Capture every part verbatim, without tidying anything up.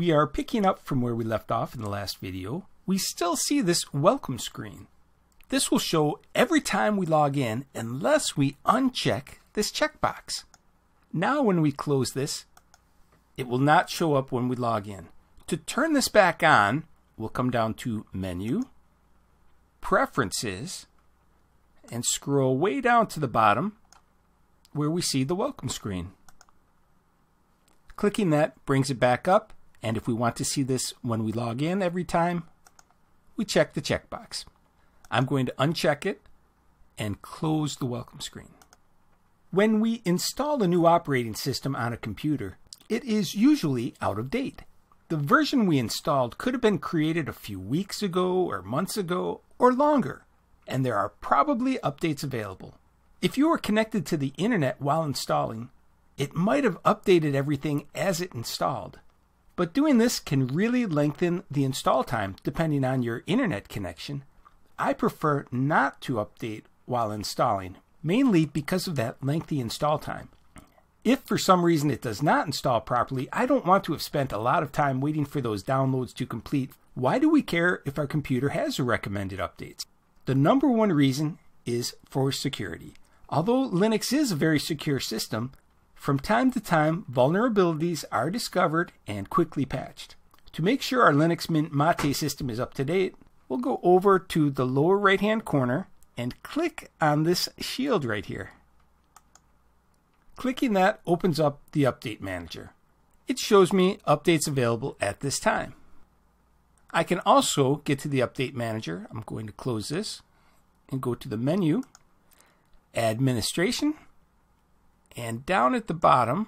we are picking up from where we left off in the last video, we still see this welcome screen. This will show every time we log in unless we uncheck this checkbox. Now when we close this, it will not show up when we log in. To turn this back on, we'll come down to Menu, Preferences, and scroll way down to the bottom where we see the welcome screen. Clicking that brings it back up, and if we want to see this when we log in every time, we check the checkbox. I'm going to uncheck it and close the welcome screen. When we install a new operating system on a computer, it is usually out of date. The version we installed could have been created a few weeks ago or months ago or longer, and there are probably updates available. If you are connected to the internet while installing, it might have updated everything as it installed. But doing this can really lengthen the install time depending on your internet connection. I prefer not to update while installing, mainly because of that lengthy install time. If for some reason it does not install properly, I don't want to have spent a lot of time waiting for those downloads to complete. Why do we care if our computer has recommended updates? The number one reason is for security. Although Linux is a very secure system, from time to time vulnerabilities are discovered and quickly patched. To make sure our Linux Mint Mate system is up to date, we'll go over to the lower right hand corner and click on this shield right here. Clicking that opens up the Update Manager. It shows me updates available at this time. I can also get to the Update Manager. I'm going to close this and go to the menu, Administration, and down at the bottom,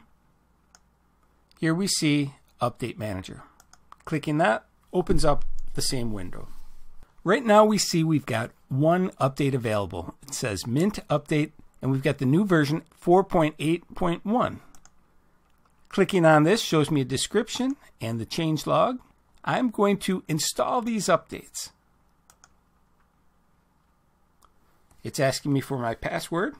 here we see Update Manager. Clicking that opens up the same window. Right now we see we've got one update available. It says Mint Update, and we've got the new version four point eight point one. Clicking on this shows me a description and the changelog. I'm going to install these updates. It's asking me for my password.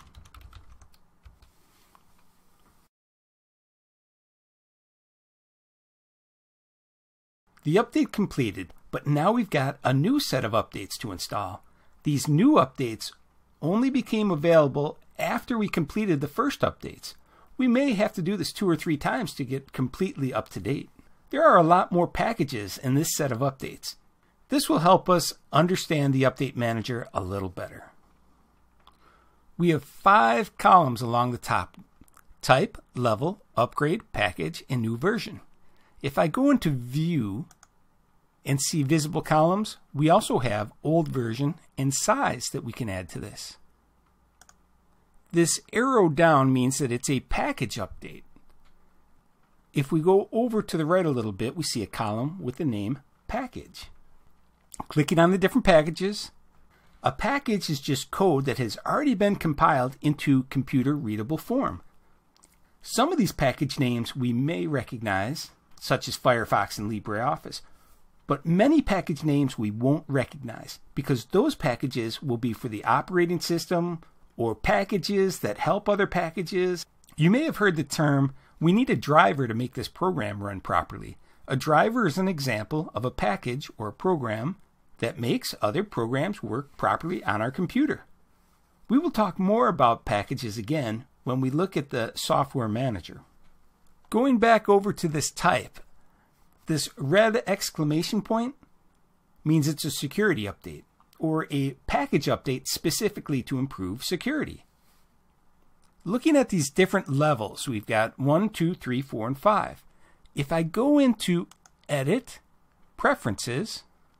The update completed, but now we've got a new set of updates to install. These new updates only became available after we completed the first updates. We may have to do this two or three times to get completely up to date. There are a lot more packages in this set of updates. This will help us understand the Update Manager a little better. We have five columns along the top: Type, Level, Upgrade, Package, and New Version. If I go into View and see visible columns, we also have old version and size that we can add to this. This arrow down means that it's a package update. If we go over to the right a little bit, we see a column with the name Package. Clicking on the different packages, a package is just code that has already been compiled into computer readable form. Some of these package names we may recognize, such as Firefox and LibreOffice. But many package names we won't recognize because those packages will be for the operating system or packages that help other packages. You may have heard the term, we need a driver to make this program run properly. A driver is an example of a package or a program that makes other programs work properly on our computer. We will talk more about packages again when we look at the software manager. Going back over to this type, this red exclamation point means it's a security update or a package update specifically to improve security. Looking at these different levels, we've got one, two, three, four, and five. If I go into Edit, Preferences,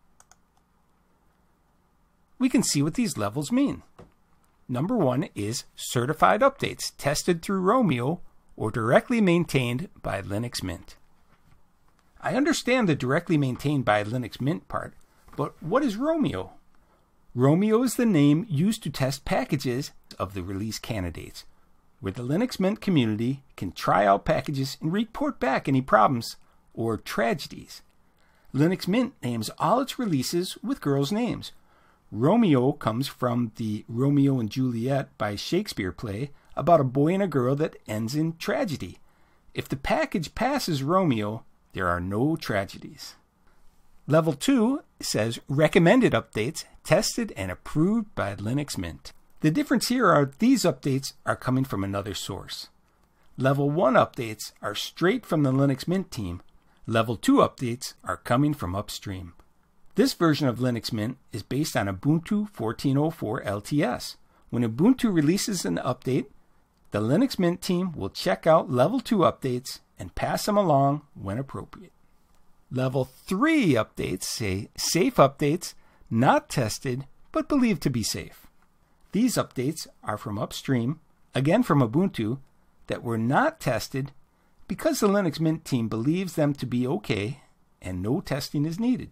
we can see what these levels mean. Number one is Certified Updates, tested through Romeo or directly maintained by Linux Mint. I understand the directly maintained by Linux Mint part, but what is Romeo? Romeo is the name used to test packages of the release candidates, where the Linux Mint community can try out packages and report back any problems or tragedies. Linux Mint names all its releases with girls' names. Romeo comes from the Romeo and Juliet by Shakespeare play about a boy and a girl that ends in tragedy. If the package passes Romeo, There are no tragedies. Level two says recommended updates tested and approved by Linux Mint. The difference here are these updates are coming from another source. Level one updates are straight from the Linux Mint team. Level two updates are coming from upstream. This version of Linux Mint is based on Ubuntu fourteen oh four L T S. When Ubuntu releases an update, the Linux Mint team will check out Level two updates and pass them along when appropriate. Level three updates say safe updates, not tested, but believed to be safe. These updates are from upstream, again from Ubuntu, that were not tested because the Linux Mint team believes them to be okay and no testing is needed.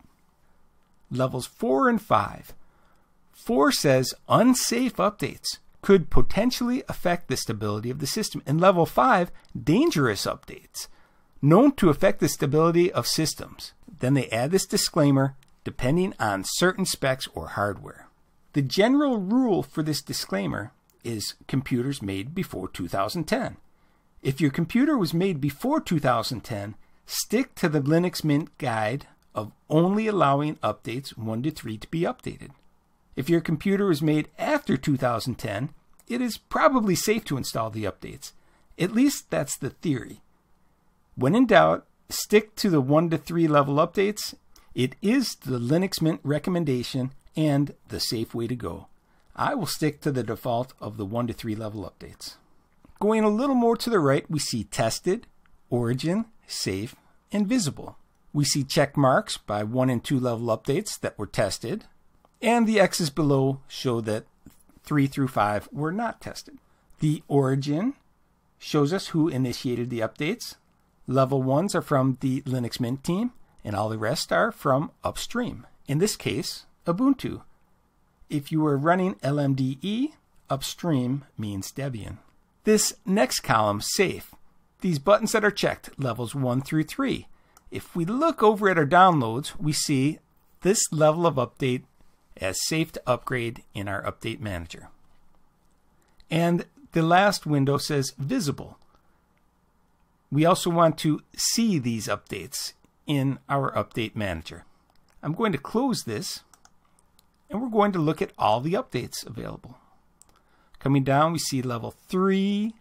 Levels four and five. four says unsafe updates could potentially affect the stability of the system. And level five, dangerous updates, known to affect the stability of systems. Then they add this disclaimer, depending on certain specs or hardware. The general rule for this disclaimer is computers made before two thousand ten. If your computer was made before two thousand ten, stick to the Linux Mint guide of only allowing updates one to three to be updated. If your computer was made after two thousand ten, it is probably safe to install the updates. At least that's the theory. When in doubt, stick to the one to three level updates. It is the Linux Mint recommendation and the safe way to go. I will stick to the default of the one to three level updates. Going a little more to the right, we see tested, origin, safe, and visible. We see check marks by one and two level updates that were tested, and the X's below show that three through five were not tested. The origin shows us who initiated the updates. Level ones are from the Linux Mint team, and all the rest are from upstream. In this case, Ubuntu. If you were running L M D E, upstream means Debian. This next column, safe. These buttons that are checked, levels one through three. If we look over at our downloads, we see this level of update as safe to upgrade in our update manager. And the last window says visible. We also want to see these updates in our update manager. I'm going to close this, and we're going to look at all the updates available. Coming down, we see level three.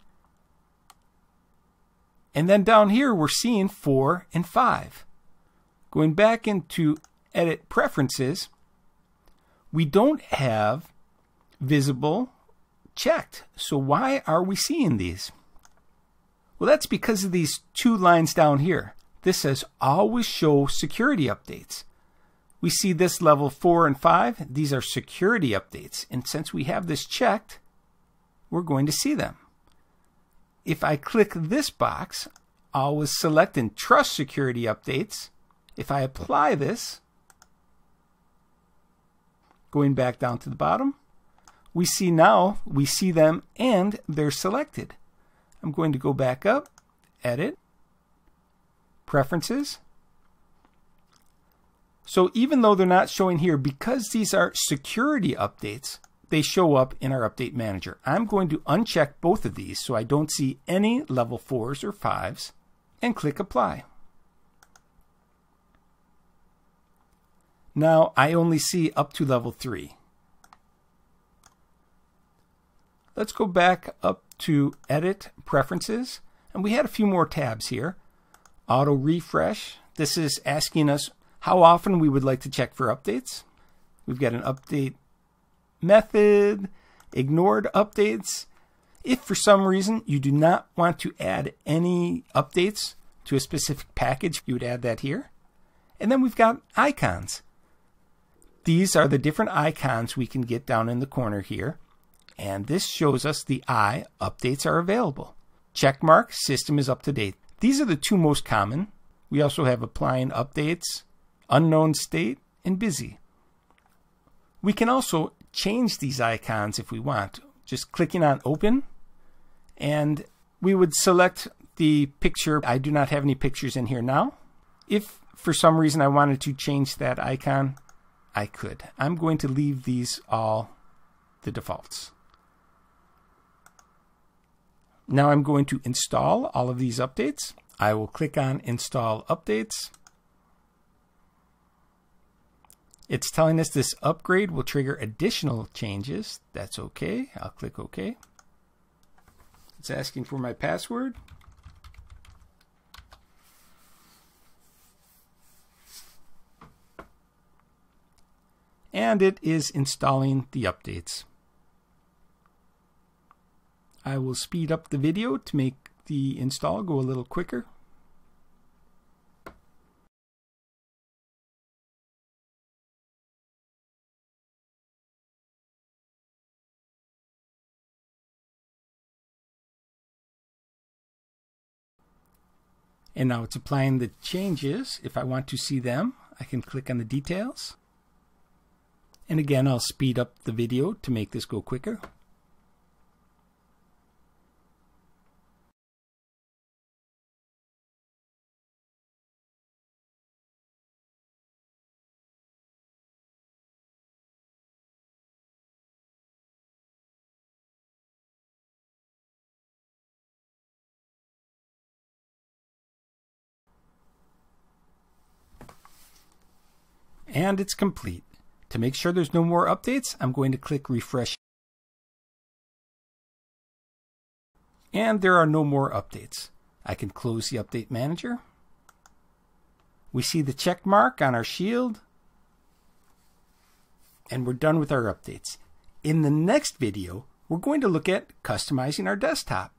And then down here, we're seeing four and five. Going back into Edit Preferences, we don't have visible checked. So why are we seeing these? Well, that's because of these two lines down here. This says always show security updates. We see this level four and five. These are security updates. And since we have this checked, we're going to see them. If I click this box, always select and trust security updates. If I apply this, going back down to the bottom, we see now, we see them and they're selected. I'm going to go back up, Edit, Preferences. So even though they're not showing here, because these are security updates, they show up in our update manager. I'm going to uncheck both of these so I don't see any level fours or fives and click Apply. Now I only see up to level three. Let's go back up to Edit, Preferences, and we had a few more tabs here. Auto Refresh. This is asking us how often we would like to check for updates. We've got an update method, ignored updates. If for some reason you do not want to add any updates to a specific package, you would add that here. And then we've got icons. These are the different icons we can get down in the corner here. And this shows us the I, updates are available. Checkmark, system is up to date. These are the two most common. We also have applying updates, unknown state, and busy. We can also change these icons if we want. Just clicking on open, and we would select the picture. I do not have any pictures in here now. If for some reason I wanted to change that icon, I could. I'm going to leave these all the defaults. Now I'm going to install all of these updates. I will click on Install Updates. It's telling us this upgrade will trigger additional changes. That's okay. I'll click OK. It's asking for my password. And it is installing the updates. I will speed up the video to make the install go a little quicker. And now it's applying the changes. If I want to see them, I can click on the details. And again, I'll speed up the video to make this go quicker. And it's complete. To make sure there's no more updates, I'm going to click refresh. And there are no more updates. I can close the update manager. We see the check mark on our shield. And we're done with our updates. In the next video, we're going to look at customizing our desktop.